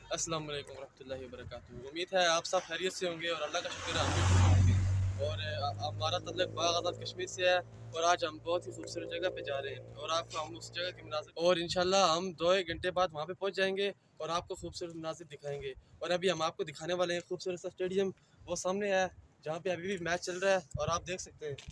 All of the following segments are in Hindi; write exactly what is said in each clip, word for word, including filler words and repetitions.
अस्सलाम वालेकुम रहमतुल्लाहि व बरकातुहू। उम्मीद है आप सब खैरियत से होंगे और अल्लाह का शुक्र है हम भी ठीक होंगे। और अ, हमारा तल्लुक बाग़ आज़ाद कश्मीर से है और आज हम बहुत ही खूबसूरत जगह पे जा रहे हैं और आपको हम उस जगह के मनाज़िर और इंशाल्लाह हम दो एक घंटे बाद वहाँ पे पहुँच जाएंगे और आपको खूबसूरत मनाज़िर दिखाएंगे। और अभी हम आपको दिखाने वाले हैं खूबसूरत सा स्टेडियम, वो सामने है जहाँ पे अभी भी मैच चल रहा है और आप देख सकते हैं।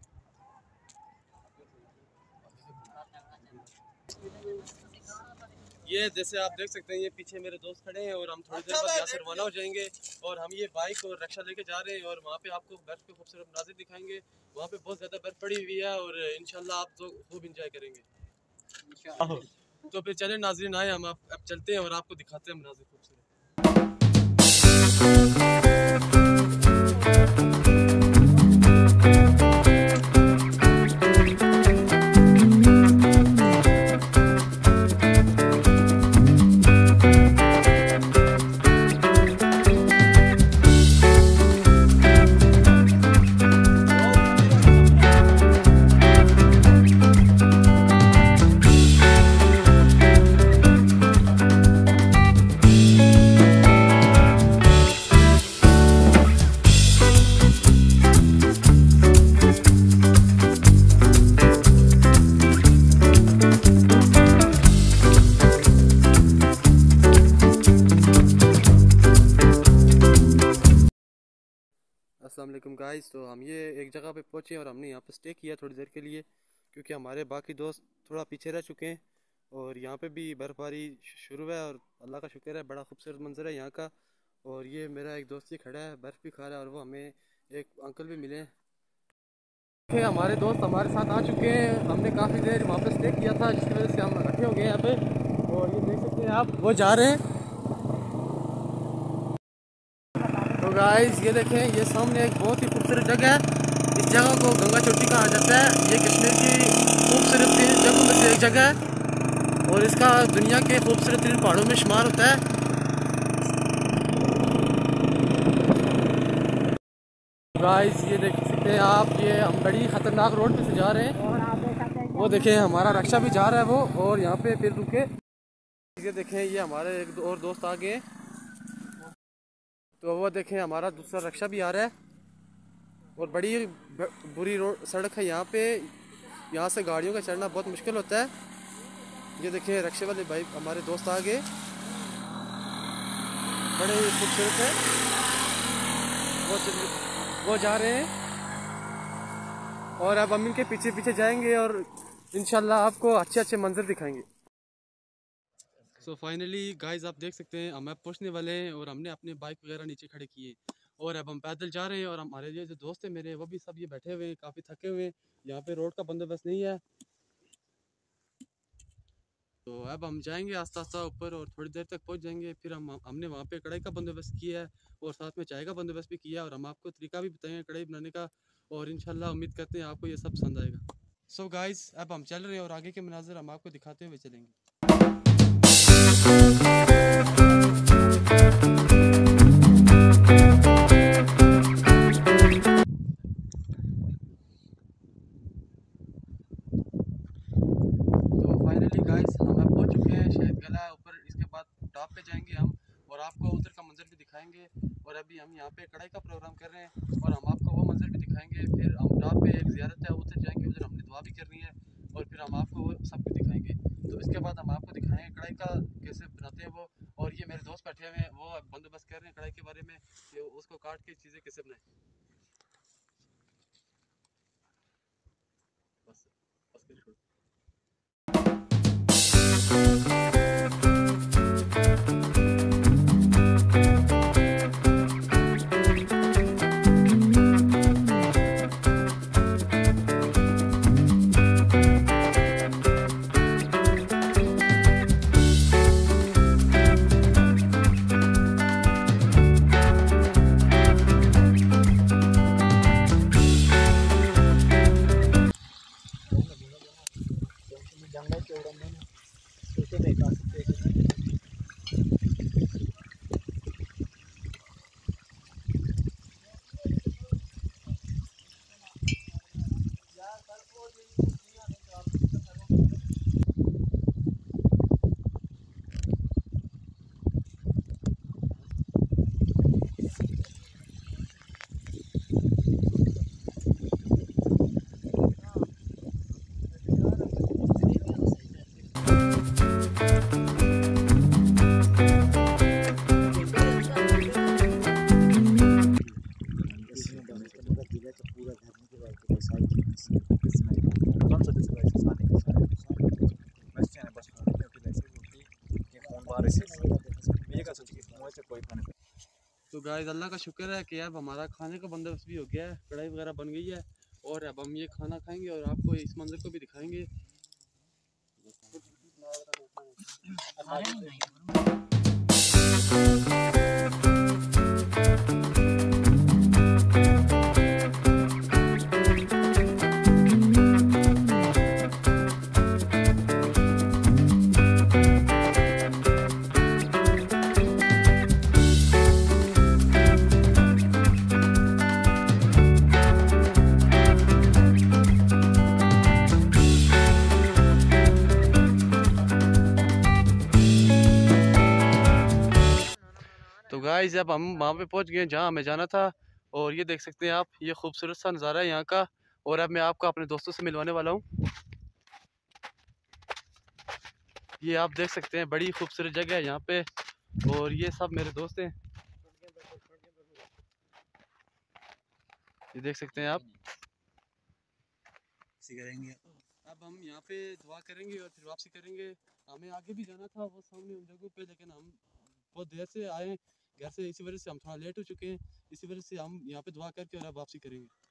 ये जैसे आप देख सकते हैं, ये पीछे मेरे दोस्त खड़े हैं और हम थोड़ी देर बाद यहाँ से रवाना हो जाएंगे और हम ये बाइक और रिक्शा लेके जा रहे हैं और वहाँ पे आपको बर्फ़ के खूबसूरत मनाज़िर दिखाएंगे। वहाँ पे बहुत ज़्यादा बर्फ़ पड़ी हुई है और इंशाल्लाह आप तो खूब इंजॉय करेंगे। तो फिर चले नाज़रीन, आए हम आप अब चलते हैं और आपको दिखाते हैं मनाज़िर खूबसूरत। अस्सलाम वालेकुम गाइस, तो हम ये एक जगह पे पहुँचे और हमने यहाँ पे स्टे किया थोड़ी देर के लिए क्योंकि हमारे बाकी दोस्त थोड़ा पीछे रह चुके हैं और यहाँ पे भी बर्फ़बारी शुरू है और अल्लाह का शुक्र है, बड़ा खूबसूरत मंजर है यहाँ का। और ये मेरा एक दोस्त ही खड़ा है, बर्फ़ भी खा रहा है और वो हमें एक अंकल भी मिले हैं। हमारे दोस्त हमारे साथ आ चुके हैं, हमने काफ़ी देर वहाँ पे स्टे किया था जिसकी वजह से हम इकट्ठे हो गए यहाँ पे और ये देख सकते हैं आप, वो जा रहे हैं। तो गाइस ये देखें, ये सामने एक बहुत ही खूबसूरत जगह है। इस जगह को गंगा चोटी कहा जाता है। ये कश्मीर की खूबसूरत तीन जगहों में से एक जगह है और इसका दुनिया के खूबसूरत तीन पहाड़ों में शुमार होता है। गाइस ये देख सकते हैं आप, ये हम बड़ी ख़तरनाक रोड पे से जा रहे हैं। वो देखें हमारा रक्षा भी जा रहा है वो, और यहाँ पे फिर रुके। ये देखें, ये हमारे एक और दोस्त आ गए, तो वो देखें हमारा दूसरा रक्षा भी आ रहा है। और बड़ी बुरी रोड सड़क है यहाँ पे, यहाँ से गाड़ियों का चढ़ना बहुत मुश्किल होता है। ये देखें रक्षे वाले भाई हमारे दोस्त आ गए, बड़े खूबसूरत है। वो वो जा रहे हैं और अब हम इनके पीछे पीछे जाएंगे और इंशाल्लाह आपको अच्छे अच्छे मंजर दिखाएंगे। सो फाइनली गाइस आप देख सकते हैं हम अब पहुँचने वाले हैं और हमने अपने बाइक वगैरह नीचे खड़े किए और अब हम पैदल जा रहे हैं। और हमारे ये जो दोस्त हैं मेरे, वो भी सब ये बैठे हुए हैं, काफ़ी थके हुए हैं। यहाँ पे रोड का बंदोबस्त नहीं है, तो अब हम जाएंगे आस्ता आस्ता ऊपर और थोड़ी देर तक पहुँच जाएंगे। फिर हम हमने वहाँ पे कढ़ाई का बंदोबस्त किया है और साथ में चाय का बंदोबस्त भी किया और हम आपको तरीका भी बताएंगे कढ़ाई बनाने का और इंशाल्लाह उम्मीद करते हैं आपको ये सब पसंद आएगा। सो so गाइस अब हम चल रहे हैं और आगे के मनाज़िर हम आपको दिखाते हुए चलेंगे। तो फाइनली गाइस हम अब पहुंच चुके हैं शहीद गला ऊपर, इसके बाद टॉप पे जाएंगे हम और आपको उधर का मंजर भी दिखाएंगे। और अभी हम यहाँ पे कढ़ाई का प्रोग्राम कर रहे हैं और हम आपको वो मंजर भी दिखाएंगे। फिर हम टॉप पे एक ज़ियारत है, उधर जाएंगे, उधर हमने दुआ भी करनी है और फिर हम आपको वो सब कुछ दिखाएंगे। तो इसके बाद हम आपको दिखाएंगे कढ़ाई का कैसे बनाते हैं वो। और ये मेरे दोस्त बैठे हुए हैं, वो बंदोबस्त कर रहे हैं कढ़ाई के बारे में कि उसको काट के चीज़ें कैसे बनाएं। बस बस कर छोड़। तो गाइस अल्लाह का शुक्र है कि अब हमारा खाने का बंदोबस्त भी हो गया है, कढ़ाई वगैरह बन गई है और अब हम ये खाना खाएंगे और आपको इस मंजर को भी दिखाएंगे। तो गाइस अब हम वहाँ पे पहुँच गए जहाँ हमें जाना था और ये देख सकते हैं आप, ये खूबसूरत सा नज़ारा है यहाँ का। और अब मैं आपको अपने दोस्तों से मिलवाने वाला हूँ। ये आप देख सकते हैं बड़ी खूबसूरत जगह है यहाँ पे और ये सब मेरे दोस्त हैं, ये देख सकते हैं आप। करेंगे अब हम यहाँ पे दुआ करेंगे और फिर वापसी करेंगे। हमें आगे भी जाना था वो सामने उन जगहों पे, लेकिन हम बहुत देर से आए घर से, इसी वजह से हम थोड़ा लेट हो चुके हैं। इसी वजह से हम यहाँ पे दुआ करके और अब वापसी करेंगे।